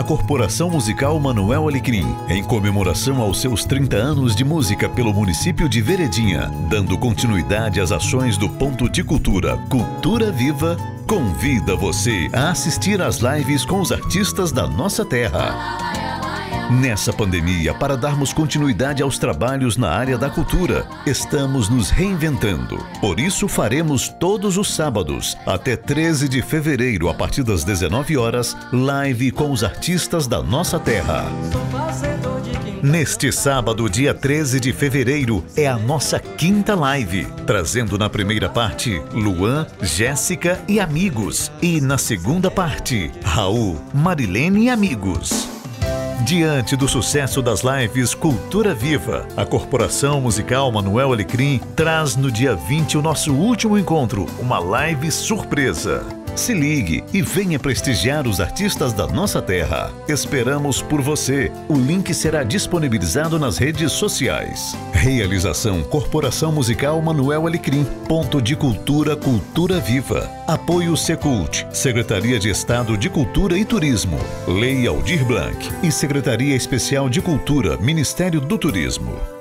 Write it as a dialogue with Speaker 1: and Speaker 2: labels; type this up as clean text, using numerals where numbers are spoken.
Speaker 1: a Corporação Musical Manuel Alecrim, em comemoração aos seus 30 anos de música pelo município de Veredinha, dando continuidade às ações do Ponto de Cultura, Cultura Viva, convida você a assistir às lives com os artistas da nossa terra. Nessa pandemia, para darmos continuidade aos trabalhos na área da cultura, estamos nos reinventando. Por isso, faremos todos os sábados, até 13 de fevereiro, a partir das 19 horas, live com os artistas da nossa terra. Neste sábado, dia 13 de fevereiro, é a nossa quinta live, trazendo na primeira parte Luan, Jéssica e amigos, e na segunda parte, Raul, Marilene e amigos. Diante do sucesso das lives Cultura Viva, a Corporação Musical Manuel Alecrim traz no dia 20 o nosso último encontro, uma live surpresa. Se ligue e venha prestigiar os artistas da nossa terra. Esperamos por você. O link será disponibilizado nas redes sociais. Realização Corporação Musical Manuel Alecrim. Ponto de Cultura, Cultura Viva. Apoio Secult, Secretaria de Estado de Cultura e Turismo, Lei Aldir Blanc e Secretaria Especial de Cultura, Ministério do Turismo.